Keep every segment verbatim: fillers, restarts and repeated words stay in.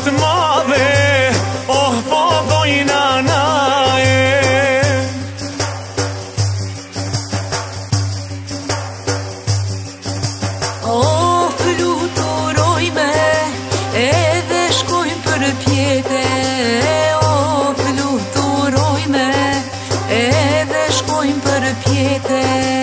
t'madhe, oh po dojna nae. Oh, fluturoj me, edhe shkojmë për pjete. Oh, fluturoj me, edhe shkojmë për pjete.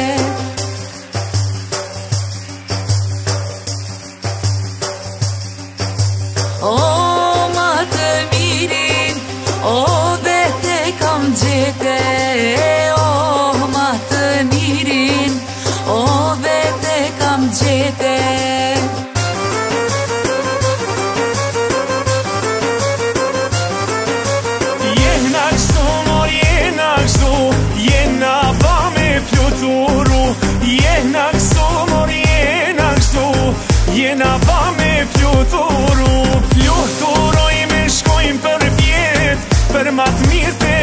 Oh, ma të mirin, oh, vete kam gjete. Oh, ma të mirin, oh, vete kam gjete. Jena kështu, mor, jena kështu, jena pa me fluturu. Jena kështu, mor, jena kështu, jena pa me fluturu. Fluturoj me shkojmë për pjet, për ma të mirë të